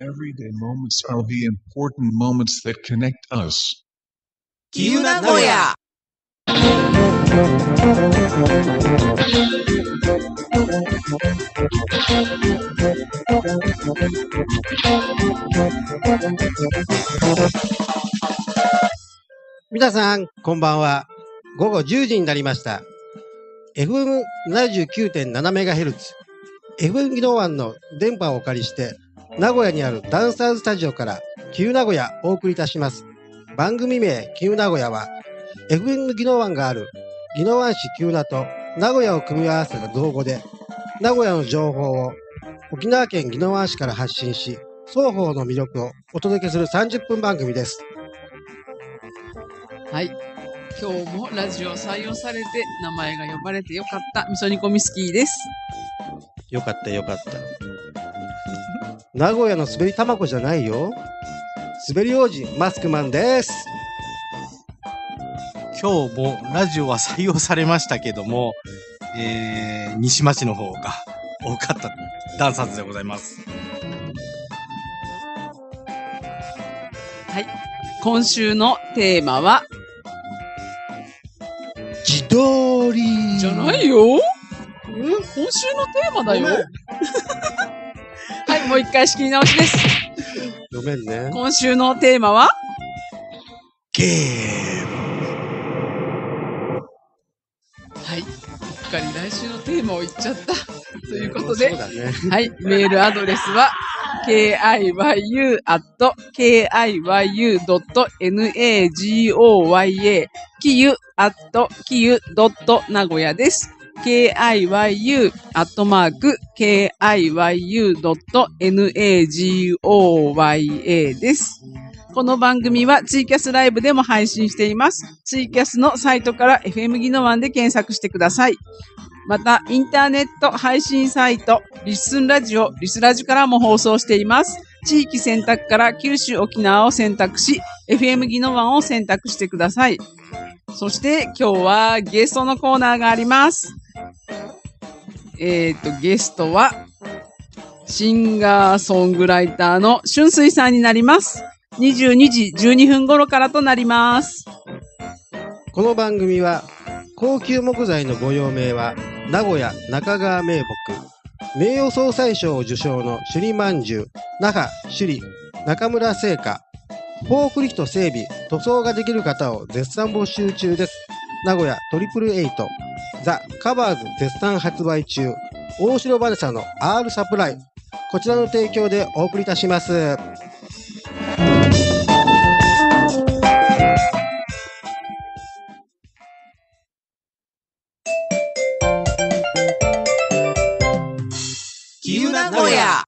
Everyday moments are the important moments that connect us. きゆなごや。 皆さん、こんばんは。午後10時になりました。FM79.7MHz、FM 技能湾の電波をお借りして、名古屋にあるダンサーズスタジオから、きゆ名古屋お送りいたします。番組名、きゆ名古屋は、FM 技能湾がある、宜野湾市きゆなと名古屋を組み合わせた造語で、名古屋の情報を沖縄県宜野湾市から発信し、双方の魅力をお届けする30分番組です。 はい。今日もラジオ採用されて名前が呼ばれてよかった味噌煮込みスキーです。 よかったよかった。名古屋の滑り卵じゃないよ。滑り王子マスクマンです。 今日もラジオは採用されましたけども、西町の方が多かったダンサーズでございます。 はい。今週のテーマは自撮りじゃないよ。今週のテーマだよ。はい、もう一回仕切り直しです。 ごめんね。 今週のテーマはゲーム。 はい。うっかり来週のテーマを言っちゃった。ということで、 そうだね、 はい、メールアドレスはkiyu@kiyu.nagoya きゆ@kiyu.nagoya です。kiyu@kiyu.nagoya です。この番組はツイキャスライブでも配信しています。ツイキャスのサイトから FM 技能湾で検索してください。また、インターネット配信サイト、リスンラジオ、リスラジからも放送しています。地域選択から九州、沖縄を選択し、FM 技能湾を選択してください。そして今日はゲストのコーナーがあります。ゲストは、シンガーソングライターの春水さんになります。22時12分頃からとなります。 この番組は、高級木材のご用命は、名古屋中川名木、名誉総裁賞を受賞の首里まんじゅう、那覇首里中村製菓、フォークリフト整備、塗装ができる方を絶賛募集中です。名古屋888、ザ・カバーズ絶賛発売中、大城バネサの R サプライ、こちらの提供でお送りいたします。 きゆなごや。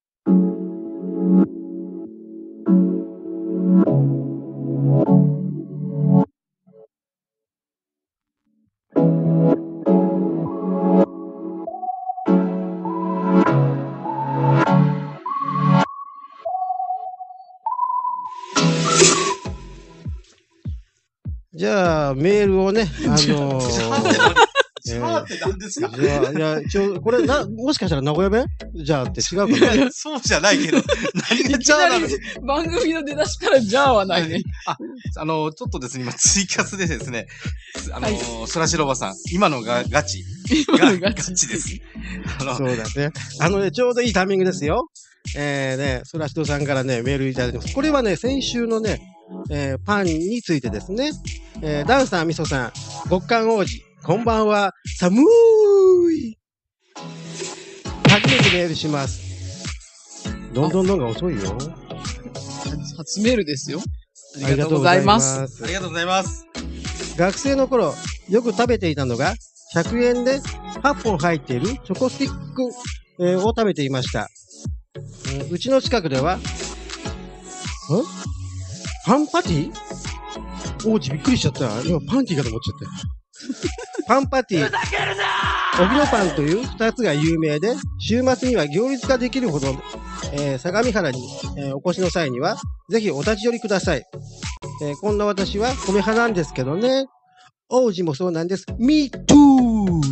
じゃあ、メールをね、 じゃあって何ですか？ じゃあ、いや、これもしかしたら名古屋弁じゃあって違うかな。 そうじゃないけど、何がじゃあなの？ 番組の出だしからじゃあはないね。 ちょっとですね、今ツイキャスでですね、そらしろばさん、今のがガチ。ガチです。 そうだね。ちょうどいいタイミングですよ。そらしろさんからね、メールいただいてます。これはね、先週のね、パンについてですね、ダンサーみそさん、極寒王子、こんばんは、寒い。初めてメールします。どんどんが遅いよ。 初メールですよ。 ありがとうございます。 ありがとうございます。 学生の頃、よく食べていたのが、100円で8本入っているチョコスティック、を食べていました。うちの近くでは、パンパティ？王子びっくりしちゃった。今パンティかと思っちゃった。パンパティ、おぎのパンという2つが有名で、週末には行列ができるほど、相模原に、お越しの際には、ぜひお立ち寄りください。こんな私は米派なんですけどね。王子もそうなんです。Me too!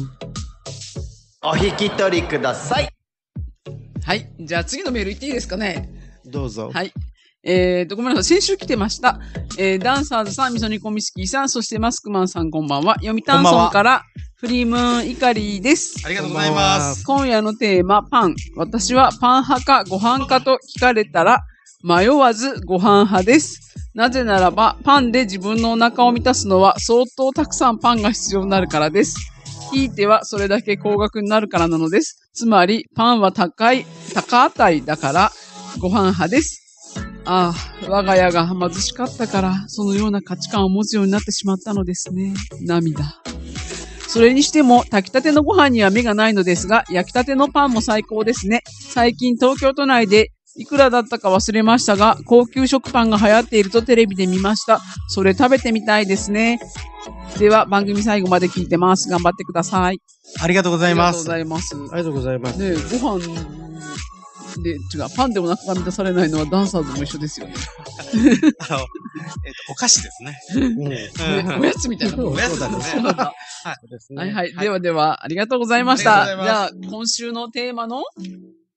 お引き取りください。 はい。じゃあ次のメール言っていいですかね。 どうぞ。 はい。ごめんなさい。先週来てました。ダンサーズさん、みそ煮込みスキーさん、そしてマスクマンさんこんばんは。読谷村からフリームーンイカリーです。 ありがとうございます。 今夜のテーマ、パン。私はパン派かご飯かと聞かれたら、迷わずご飯派です。なぜならば、パンで自分のお腹を満たすのは相当たくさんパンが必要になるからです。ひいてはそれだけ高額になるからなのです。つまり、パンは高値だからご飯派です。ああ、我が家が貧しかったから、そのような価値観を持つようになってしまったのですね。涙。それにしても、炊きたてのご飯には目がないのですが、焼きたてのパンも最高ですね。最近東京都内でいくらだったか忘れましたが、高級食パンが流行っているとテレビで見ました。それ食べてみたいですね。では、番組最後まで聞いてます。頑張ってください。 ありがとうございます。 ありがとうございます。 ありがとうございます。 ねえ、ご飯で、パンでお腹が満たされないのはダンサーズも一緒ですよね。 お菓子ですね。 おやつみたいな。 おやつだね。 はいはい。では、ありがとうございました。じゃあ、今週のテーマの、行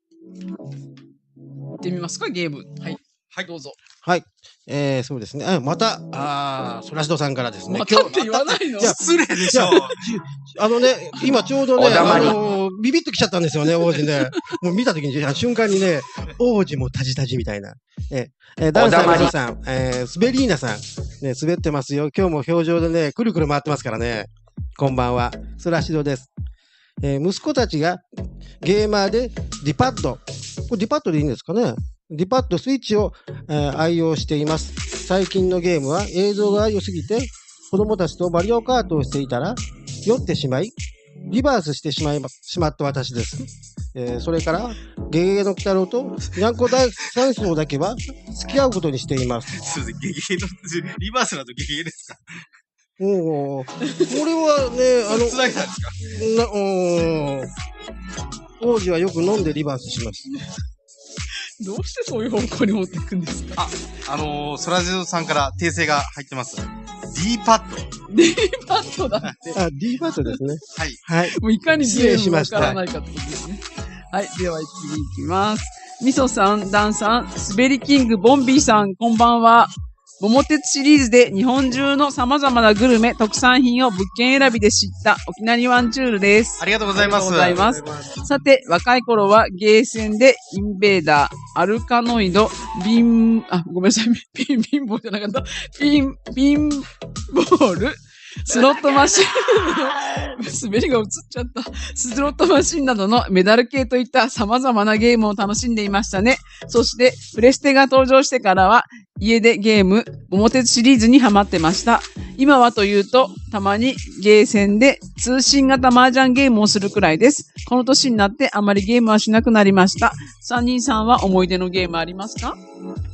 ってみますか、ゲーム。はい。はい、どうぞ。 はい。そうですね。また、ソラシドさんからですね。 またって言わないの？ 失礼でしょ。 今ちょうどね、ビビッと来ちゃったんですよね、王子ね。もう見たときに、瞬間にね、王子もタジタジみたいな。ダンサーの皆さん、スベリーナさん、ね、滑ってますよ。今日も表情でね、くるくる回ってますからね。こんばんは。ソラシドです。息子たちがゲーマーでディパッド。これディパッドでいいんですかね？ディパッドスイッチを、愛用しています。最近のゲームは映像が良すぎて、子供たちとマリオカートをしていたら、酔ってしまい、リバースしてしまった私です。それから、ゲゲゲの鬼太郎とにゃんこ大三層だけは付き合うことにしています。 すいません、ゲゲゲの、リバースだとゲゲゲですか？ これはね、 つなげたんですか？ 王子はよく飲んでリバースします。 どうしてそういう方向に持っていくんですか？ ソラジドさんから訂正が入ってます。D パッド。 D パッドだって。 D パッドですね。 はい。 はい。 もういかにゲームわからないかってことですね。はい。では次いきます。みそさん、ダンさん、スベリキング、ボンビーさん、こんばんは。桃鉄シリーズで日本中の様々なグルメ、特産品を物件選びで知った沖縄ワンチュールです。 ありがとうございます。 ありがとうございます。さて、若い頃はゲーセンでインベーダー、アルカノイド、ごめんなさい、ピンボールじゃなかった。ピンボール、スロットマシン、滑りが映っちゃった。スロットマシンなどのメダル系といった様々なゲームを楽しんでいましたね。そして、プレステが登場してからは、家でゲーム、桃鉄シリーズにハマってました。今はというと、たまにゲーセンで通信型麻雀ゲームをするくらいです。この年になってあまりゲームはしなくなりました。三人さんは思い出のゲームありますか？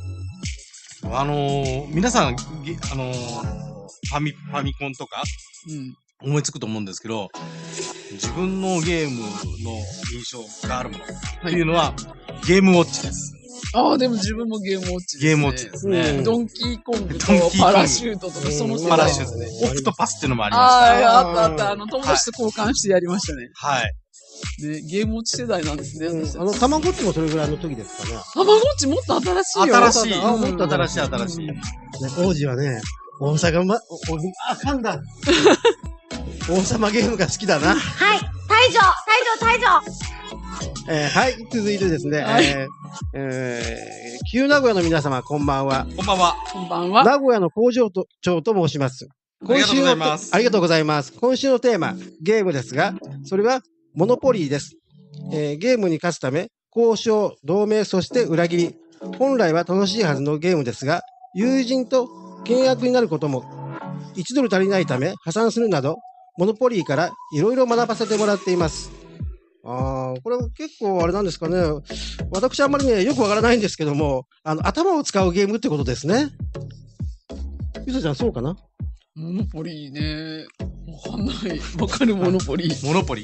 皆さん、ファミコンとか、思いつくと思うんですけど、自分のゲームの印象があるものっていうのは、ゲームウォッチです。 ああ、でも自分もゲームウォッチですね。 ゲームウォッチですね。 ドンキーコングとパラシュートとか、そのパラシュートね。オプトパスっていうのもありました。 あった。友達と交換してやりましたね。 はい。 で、ゲームウォッチ世代なんですね。 たまごっちもそれぐらいの時ですかね。 たまごっちもっと新しいよ。 新しい。 もっと新しい。 王子はね、大阪噛んだ。王様ゲームが好きだな。 はい。退場。 はい、続いてですね、旧名古屋の皆様、こんばんは。 こんばんは。 こんばんは。 名古屋の工場長と申します。 ありがとうございます。 ありがとうございます。今週のテーマ、ゲームですが、それは、モノポリーです。ゲームに勝つため、交渉、同盟、そして裏切り。本来は楽しいはずのゲームですが、友人と契約になることも、1ドル足りないため破産するなど、モノポリーからいろいろ学ばせてもらっています。これは結構あれなんですかね。私あんまりね、よくわからないんですけども、頭を使うゲームってことですね。ゆさちゃん、そうかな？ モノポリーね。わかんない。わかるモノポリー。 モノポリー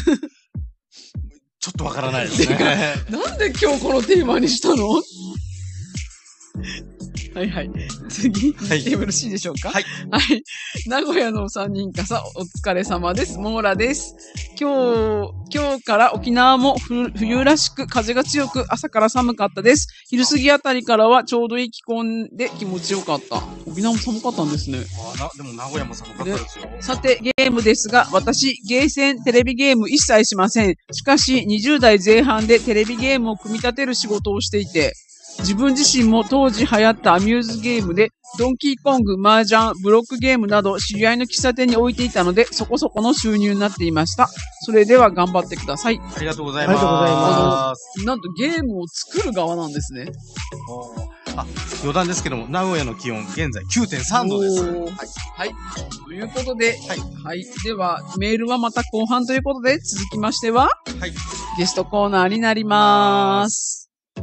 ちょっとわからないですね。 なんで今日このテーマにしたの？ はいはい。次、 はい。 よろしいでしょうか？ はい。 はい。名古屋の3人傘、お疲れ様です。モーラです。今日から沖縄も冬らしく風が強く朝から寒かったです。昼過ぎあたりからはちょうどいい気候で気持ちよかった。沖縄も寒かったんですね。 でも名古屋も寒かったですよ。 さて、ゲームですが、私、ゲーセン、テレビゲーム一切しません。しかし、20代前半でテレビゲームを組み立てる仕事をしていて、自分自身も当時流行ったアミューズゲームで、ドンキーコング、麻雀、ブロックゲームなど知り合いの喫茶店に置いていたので、そこそこの収入になっていました。それでは頑張ってください。 ありがとうございます。 なんとゲームを作る側なんですね。 余談ですけども、名古屋の気温、現在 9.3 度です。はい。 はい。ということで、はい。はい。では、メールはまた後半ということで、続きましては、はい。ゲストコーナーになります。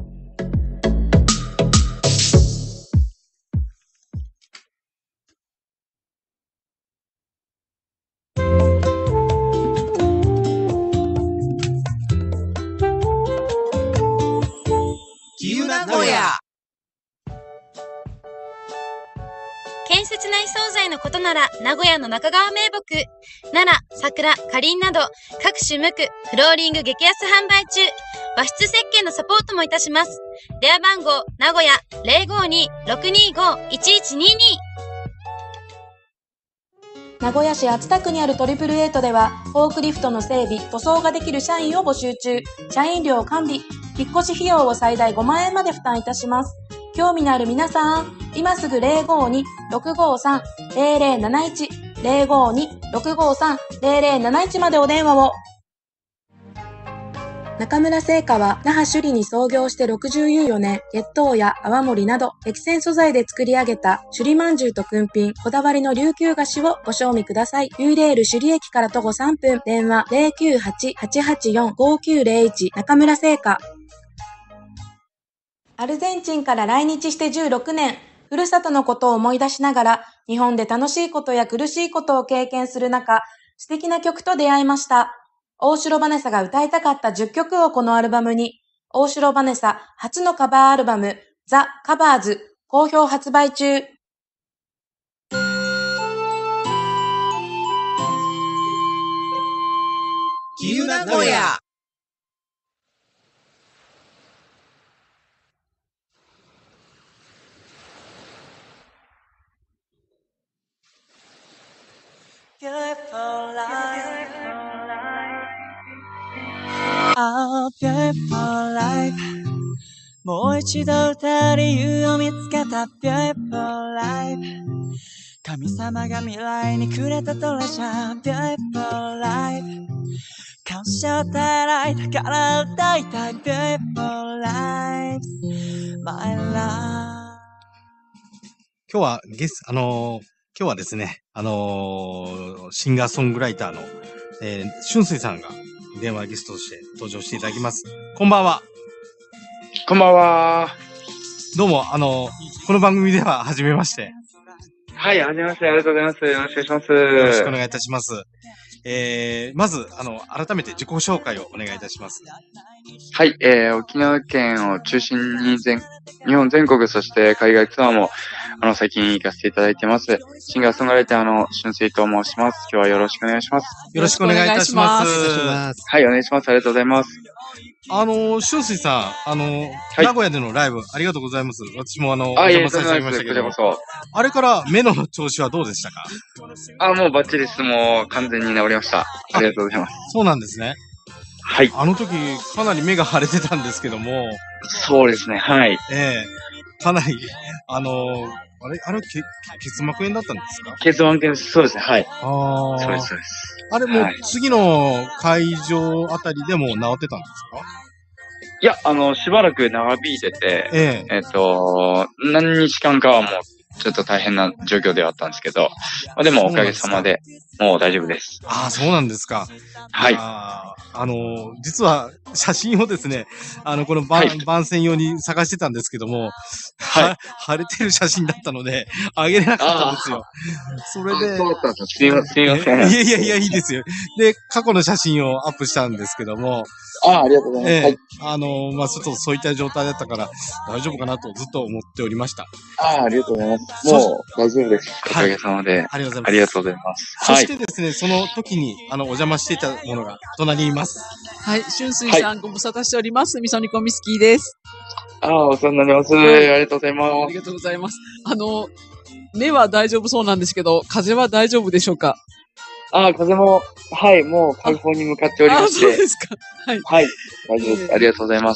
名古屋。 建設内惣菜のことなら名古屋の中川名木、奈良、桜、かりんなど各種無垢、フローリング激安販売中。和室設計のサポートもいたします。電話番号名古屋 052-625-1122。 名古屋市熱田区にあるトリプルエイトでは、フォークリフトの整備、塗装ができる社員を募集中。社員料完備。引っ越し費用を最大5万円まで負担いたします。興味のある皆さん、今すぐ 052-653-0071、052-653-0071 までお電話を。中村製菓は那覇首里に創業して64年、月桃や泡盛など激戦素材で作り上げた首里まんじゅうと君品、こだわりの琉球菓子をご賞味ください。ユーレール首里駅から徒歩3分、電話 098-884-5901 中村製菓。アルゼンチンから来日して16年、ふるさとのことを思い出しながら、日本で楽しいことや苦しいことを経験する中、素敵な曲と出会いました。大城バネサが歌いたかった10曲をこのアルバムに、大城バネサ初のカバーアルバム、ザ・カバーズ、好評発売中。 名古屋。 Beautiful life. Oh, beautiful life. もう一度歌う理由を見つけた Beautiful life. 神様が未来にくれたトレジャー Beautiful life. 感謝を伝えないだから歌いたい Beautiful life. My love. 今日は今日はですね、シンガーソングライターの、春水さんが電話ゲストとして登場していただきます。こんばんは。 こんばんは。 どうも、この番組では初めまして。 はい、はじめまして。ありがとうございます。よろしくお願いします。 よろしくお願いいたします。まず、改めて自己紹介をお願いいたします。 はい、沖縄県を中心に日本全国、そして海外ツアーも、最近行かせていただいてます。シンガーソングライターの春水と申します。今日はよろしくお願いします。 よろしくお願いいたします。 はい、お願いします。ありがとうございます。 春水さん、名古屋でのライブ、ありがとうございます。私もお邪魔させていただきましたけど、あれから目の調子はどうでしたか？ もうバッチリです。もう完全に治りました。ありがとうございます。 そうなんですね。 はい。 あの時、かなり目が腫れてたんですけども。 そうですね、はい。 かなり、結膜炎だったんですか？ 結膜炎、そうですね、はい。そうです、そうです。 あれもう次の会場あたりでも治ってたんですか？ いや、しばらく長引いてて、何日間かはもうちょっと大変な状況ではあったんですけど、まあ、でもおかげさまで、もう大丈夫です。 ああ、そうなんですか。 はい。 実は写真をですね、この番宣用に探してたんですけども、 はい。 晴れてる写真だったので、あげれなかったんですよ。それで、 そうだったんです。すいません。 いや、いいですよ。で、過去の写真をアップしたんですけども、 ありがとうございます。はい。 ちょっとそういった状態だったから、大丈夫かなとずっと思っておりました。 ありがとうございます。もう大丈夫です。おかげさまで。 ありがとうございます。 ありがとうございます。 そしてですね、その時に、お邪魔していたものが隣にいます。 はい、春水さん、ご無沙汰しております。味噌煮込みスキーです。 お世話になります。ありがとうございます。 ありがとうございます。目は大丈夫そうなんですけど、風邪は大丈夫でしょうか？ 風も、はい、もう解放に向かっておりまして。 そうですか。はい。 はい、大丈夫です。ありがとうございます。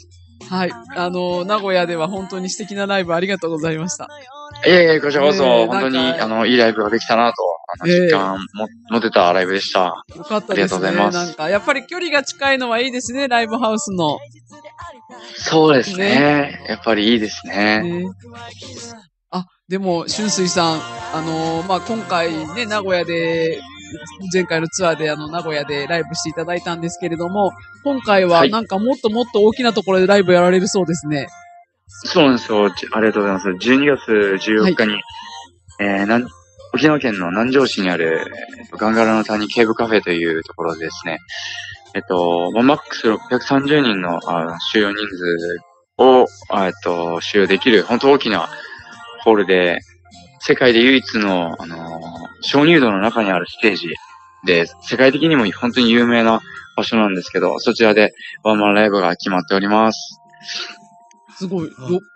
はい。名古屋では本当に素敵なライブありがとうございました。 いえ、こちらこそ、本当に、いいライブができたなと、実感持てたライブでした。 よかったですね。 ありがとうございます。 なんか、やっぱり距離が近いのはいいですね、ライブハウスの。 そうですね。やっぱりいいですね。 でも、春水さん、今回ね、名古屋で、前回のツアーで名古屋でライブしていただいたんですけれども、今回はなんかもっともっと大きなところでライブやられるそうですね。 そうなんですよ。ありがとうございます。12月14日に、沖縄県の南城市にある、ガンガラの谷ケーブカフェというところでですね、マックス630人の収容人数を、収容できる、本当大きなホールで、世界で唯一の、鍾乳洞の中にあるステージで、世界的にも本当に有名な場所なんですけど、そちらでワンマンライブが決まっております。 すごい。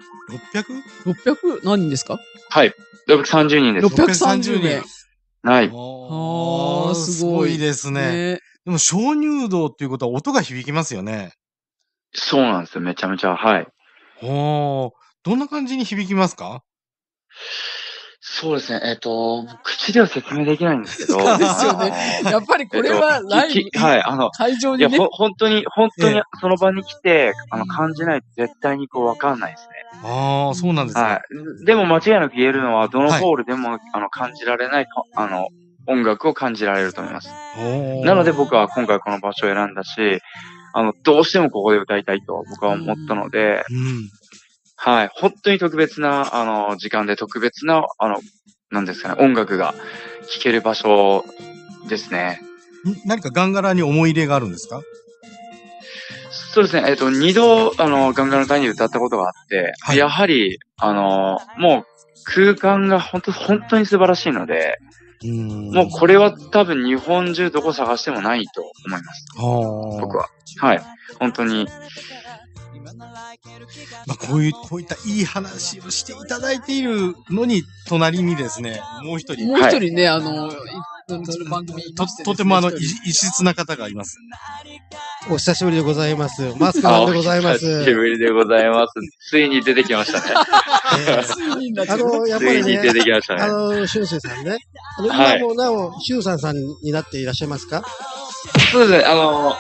600 何人ですか？ はい。630人です。 630人。 はい。 すごいですね。でも、鍾乳洞っていうことは音が響きますよね。 そうなんですよ。めちゃめちゃ、はい。 どんな感じに響きますか？ そうですね。口では説明できないんですけど。 そうですよね。やっぱりこれはライブ、 はい、 会場にね。 いや、本当にその場に来て、感じないと絶対にわかんないですね。 そうなんですね。 はい。でも間違いなく言えるのは、どのホールでも、感じられない、音楽を感じられると思います。なので僕は今回この場所を選んだし、どうしてもここで歌いたいと僕は思ったので、はい。本当に特別な、時間で特別な、なんですかね、音楽が聴ける場所ですね。 何かガンガラに思い入れがあるんですか？ そうですね。2度、ガンガラの谷で歌ったことがあって、はい、やはり、もう空間が本当に素晴らしいので、もうこれは多分日本中どこ探してもないと思います。僕は。はい。本当に。 こういったいい話をしていただいているのに、隣にですね、もう一人ね、 番組とても異質な方がいます。 お久しぶりでございます。マスクさんでございます。 お久しぶりでございます。ついに出てきましたね。 やっぱりね、 出てきましたね。 春水さんね。今もなお、周さんになっていらっしゃいますか？ そうですね、はい。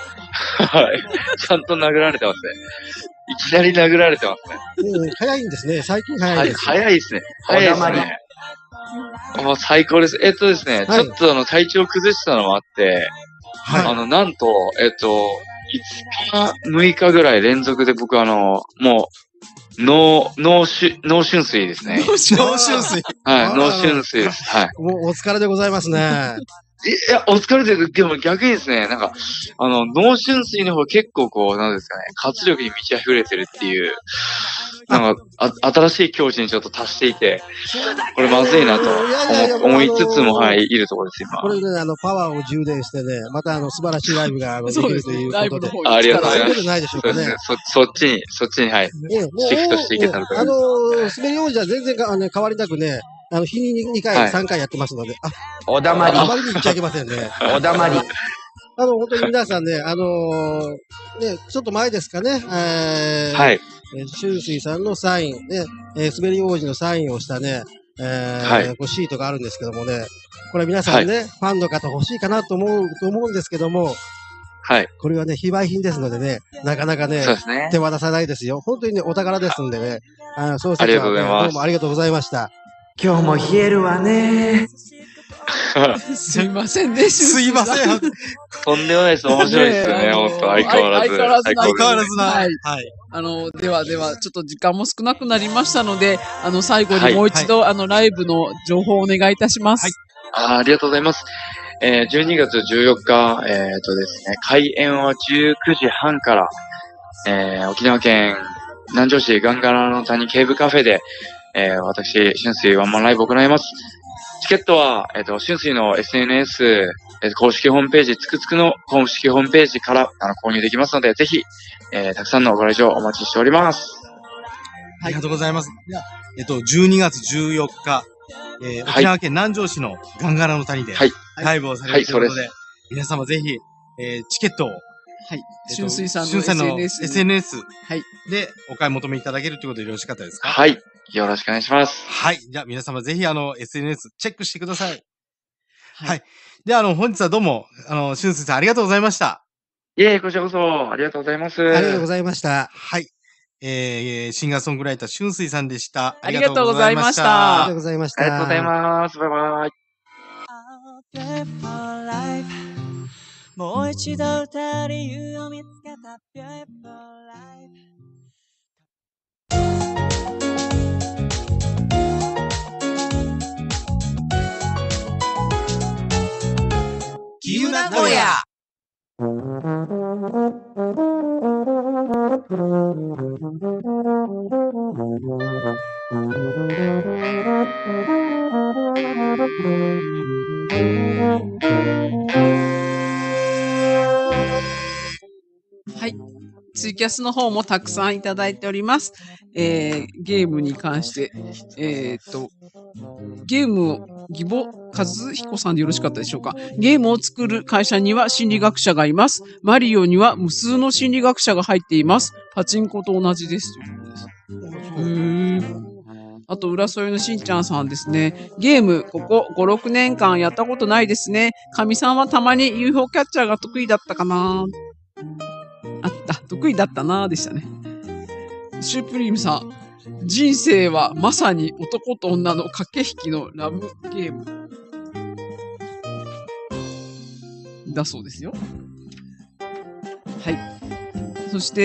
ちゃんと殴られてますね。いきなり殴られてますね。 早いんですね。最近早いです。 早いですね。早いですね。もう最高です。ですね、ちょっと体調崩したのもあって、なんと、5日、6日ぐらい連続で僕もう、脳春水ですね。 脳春水はい、脳春水です。はい。 もうお疲れでございますね。 いや、お疲れでも逆にですね、なんか、脳春水の方結構なんですかね、活力に満ち溢れてるっていう、なんか、新しい境地にちょっと達していて、これまずいなと思いつつも、はい、いるところです、今。 これね、パワーを充電してね、また素晴らしいライブができるということで。 ありがとうございます。 ないでしょうかね。 そっちに、はい、シフトしていけたらと思います。 滑り王子は全然変わりなくね、日に2回、3回やってますので。 おだまり。 あまりに言っちゃいけませんね。 おだまり。 本当に皆さんね、ちょっと前ですかね、 はい。 春水さんのサイン、ね、滑り王子のサインをしたね、シートがあるんですけどもね、これ皆さんね、ファンの方欲しいかなと思うんですけども、 はい。 これはね、非売品ですのでね、なかなかね、手渡さないですよ。本当にね、お宝ですんでね、そうですね、どうもありがとうございました。 今日も冷えるわね。 すいませんね、 すいません。 とんでもないです。面白いですよね。本当相変わらず。 相変わらずな。 はい。 はい。 では、ちょっと時間も少なくなりましたので、最後にもう一度、ライブの情報をお願いいたします。 ありがとうございます。12月14日、ですね、開演は19時半から、沖縄県南城市ガンガラの谷ケーブカフェで、私、春水ワンマンライブを行います。チケットは、春水の SNS、公式ホームページ、つくつくの公式ホームページから、購入できますので、ぜひ、たくさんのご来場お待ちしております。 ありがとうございます。12月14日、沖縄県南城市のガンガラの谷で、ライブをされるということで、皆様ぜひ、チケットを、 春水さんの SNS でお買い求めいただけるということでよろしかったですか？ はい。よろしくお願いします。 はい。じゃあ皆様ぜひSNS チェックしてください。はい。で、本日はどうも、春水さんありがとうございました。 いえ、こちらこそありがとうございます。 ありがとうございました。 はい。シンガーソングライター春水さんでした。 ありがとうございました。 ありがとうございました。 ありがとうございます。バイバイ。 もう一度歌う理由を見つけた Beautiful Life。 キユ名古屋。 はい。ツイキャスの方もたくさんいただいております。ゲームに関して、ゲームを、義母和彦さんでよろしかったでしょうか。ゲームを作る会社には心理学者がいます。マリオには無数の心理学者が入っています。パチンコと同じですということです。あと、浦添のしんちゃんさんですね。ゲーム、ここ5、6年間やったことないですね。神さんはたまに UFO キャッチャーが得意だったかな。得意だったなぁでしたね。シュープリームさん、人生はまさに男と女の駆け引きのラブゲーム。だそうですよ。はい。そして、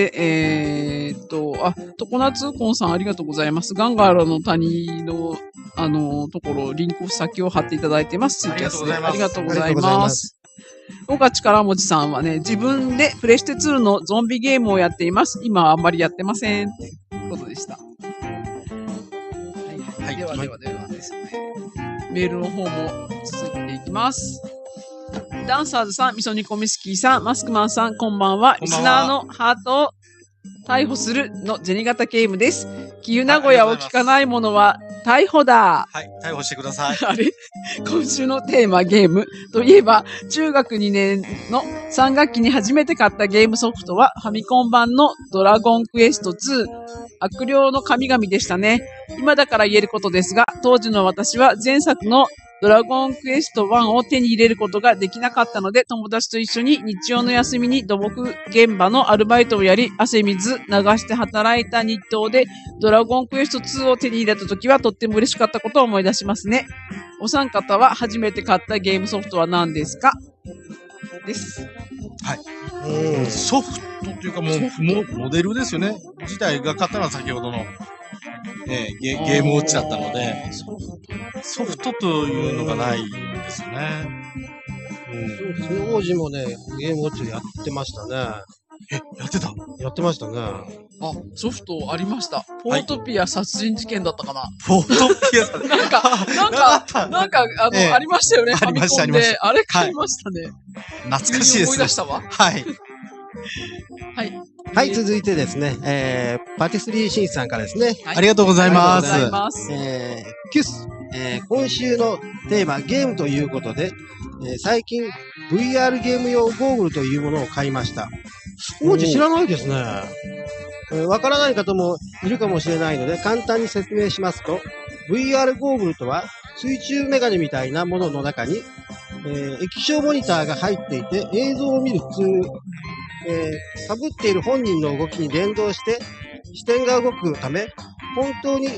常夏コンさんありがとうございます。ガンガラの谷の、ところ、リンク先を貼っていただいてます。 ありがとうございます。 ありがとうございます。岡力持ちさんはね、自分でプレステ2のゾンビゲームをやっています。今はあんまりやってません。ということでした。はい。ではですね。メールの方も続いていきます。ダンサーズさん、みそ煮込みスキーさん、マスクマンさん、こんばんは。リスナーのハートを逮捕するの銭形ゲームです。キユ名古屋を聞かないものは逮捕だ。 はい、逮捕してください。 あれ今週のテーマゲームといえば、中学2年の3学期に初めて買ったゲームソフトはファミコン版のドラゴンクエスト2、悪霊の神々でしたね。今だから言えることですが、当時の私は前作のドラゴンクエスト1を手に入れることができなかったので、友達と一緒に日曜の休みに土木現場のアルバイトをやり、汗水流して働いた日東で、ドラゴンクエスト2を手に入れた時はとっても嬉しかったことを思い出しますね。お三方は初めて買ったゲームソフトは何ですか？です。 はい。ソフトというかもうモデルですよね。自体が買ったのは先ほどの。ゲームウォッチだったので、ソフトというのがないんですよね。 そうですね。王子もね、ゲームウォッチやってましたね。 やってた？ やってましたね。 あ、ソフトありました。ポートピア殺人事件だったかな。 ポートピア殺人なんか、ありましたよね。 ありました、ありました。 あれ買いましたね。 懐かしいです。 思い出したわ。 はい。 はい。はい、続いてですね、パティスリーシンさんからですね。 ありがとうございます。 キュス、今週のテーマ、ゲームということで、最近、VR ゲーム用ゴーグルというものを買いました。王子知らないですね。わからない方もいるかもしれないので、簡単に説明しますと、VR ゴーグルとは、水中メガネみたいなものの中に、液晶モニターが入っていて、映像を見る普通、被っている本人の動きに連動して視点が動くため、本当に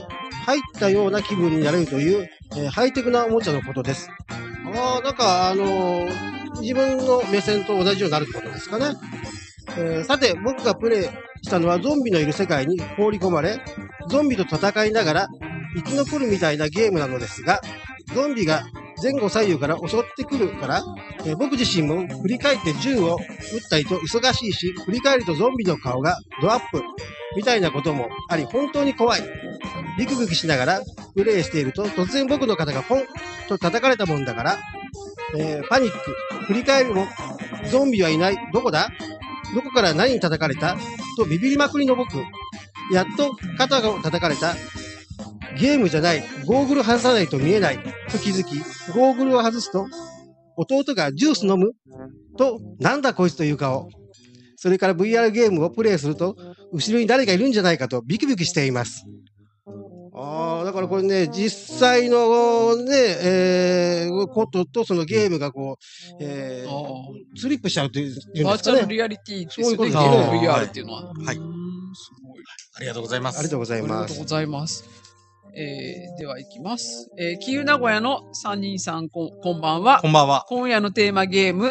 入ったような気分になれるという、ハイテクなおもちゃのことです。なんか、自分の目線と同じようになるってことですかね。さて、僕がプレイしたのはゾンビのいる世界に放り込まれ、ゾンビと戦いながら生き残るみたいなゲームなのですが、ゾンビが前後左右から襲ってくるから、僕自身も振り返って銃を撃ったりと忙しいし、振り返るとゾンビの顔がドアップみたいなこともあり、本当に怖い。ビクビクしながらプレイしていると、突然僕の肩がポンと叩かれたもんだから、パニック。振り返るも、ゾンビはいない。どこだ？どこから何に叩かれた？とビビりまくりの僕。やっと肩が叩かれた。ゲームじゃない。ゴーグル外さないと見えない。と気づき、ゴーグルを外すと、弟がジュース飲む？と、なんだこいつという顔。それから VR ゲームをプレイすると、後ろに誰かいるんじゃないかとビクビクしています。だからこれね、実際のね、こととそのゲームがこう、スリップしちゃうというんですかね。 バーチャルリアリティですよね、ゲーム VR っていうのは。 はい。すごい。ありがとうございます。 ありがとうございます。 ありがとうございます。では行きます。キーウ名古屋の3人さん、こんばんは。 こんばんは。 今夜のテーマゲーム、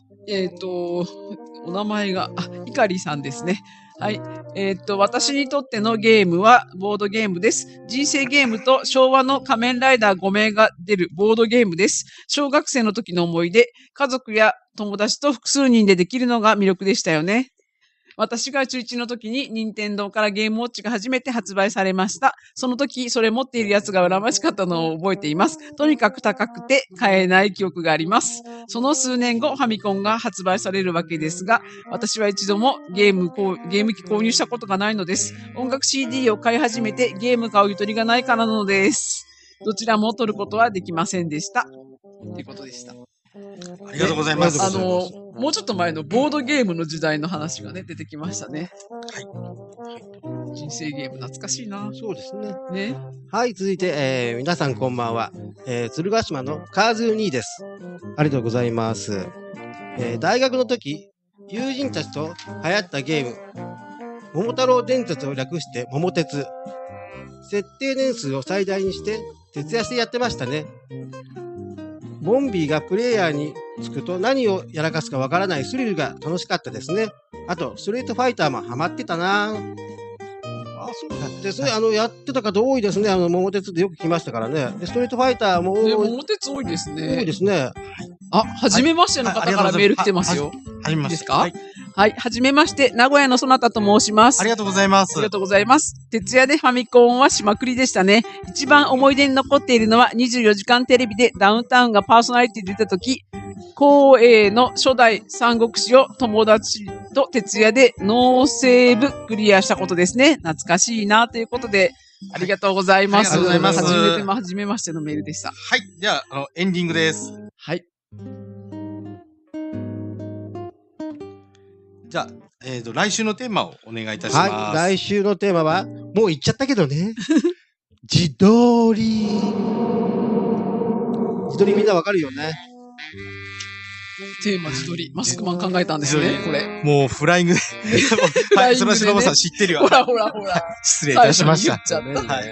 お名前が、イカリさんですね。はい。私にとってのゲームはボードゲームです。人生ゲームと昭和の仮面ライダー5名が出るボードゲームです。小学生の時の思い出、家族や友達と複数人でできるのが魅力でしたよね。私が中1の時に任天堂からゲームウォッチが初めて発売されました。その時、それ持っているやつが羨ましかったのを覚えています。とにかく高くて買えない記憶があります。その数年後、ファミコンが発売されるわけですが、私は一度もゲーム機購入したことがないのです。音楽 CD を買い始めてゲーム買うゆとりがないからなのです。どちらも取ることはできませんでした。ということでした。 ありがとうございます。 もうちょっと前のボードゲームの時代の話がね、出てきましたね。はい。人生ゲーム懐かしいな。 そうですね。 ね。 はい、続いて、皆さんこんばんは。鶴ヶ島のカーズーニーです。ありがとうございます。大学の時、友人たちと流行ったゲーム、桃太郎電鉄を略して桃鉄。設定年数を最大にして、徹夜してやってましたね。ボンビーがプレイヤーにつくと何をやらかすかわからないスリルが楽しかったですね。あと、ストレートファイターもハマってたなぁ。そうですね。やってた方多いですね。桃鉄でよく来ましたからね。でストリートファイターも多い。 桃鉄多いですね。 多いですね。 はじめましての方からメール来てますよ。 はじめまして。 ですか？はい。はじめまして、名古屋のそなたと申します。 ありがとうございます。 ありがとうございます。徹夜でファミコンはしまくりでしたね。一番思い出に残っているのは24時間テレビでダウンタウンがパーソナリティで出た時、光栄の初代三国志を友達と徹夜でノーセーブクリアしたことですね。懐かしいなということで、ありがとうございます。 ありがとうございます。 はじめましてのメールでした。 はい。では、エンディングです。 はい。 じゃあ、来週のテーマをお願いいたします。 はい。来週のテーマは、もう言っちゃったけどね。自撮り。自撮りみんなわかるよね。 テーマ自撮り。マスクマン考えたんですね、これ。 もうフライングで。はい、それは忍さん知ってるよ。 ほら。 失礼いたしました。 はい。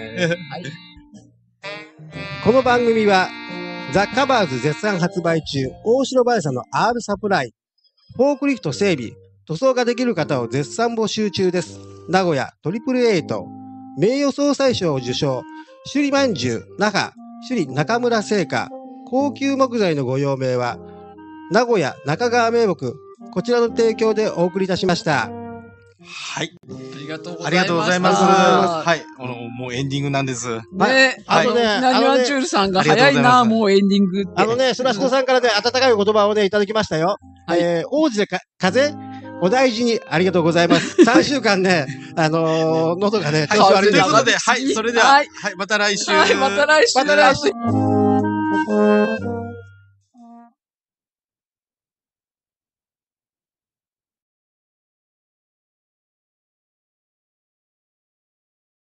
この番組は、ザ・カバーズ絶賛発売中、大城バレさんの R サプライ、フォークリフト整備、塗装ができる方を絶賛募集中です。名古屋888、名誉総裁賞を受賞、首里まんじゅう、那覇、首里中村製菓、高級木材のご用命は、名古屋中川名木、こちらの提供でお送りいたしました。 はい。 ありがとうございます。 ありがとうございます。はい。もうエンディングなんです。 ね。ナニワンチュールさんが早いな、もうエンディングって。 そらすこさんからね、温かいお言葉をね、いただきましたよ。王子で風お大事にありがとうございます。3週間ね、喉がね、調子悪いんです。 ということで、はい、それでは、はい、また来週。 はい、また来週。 また来週。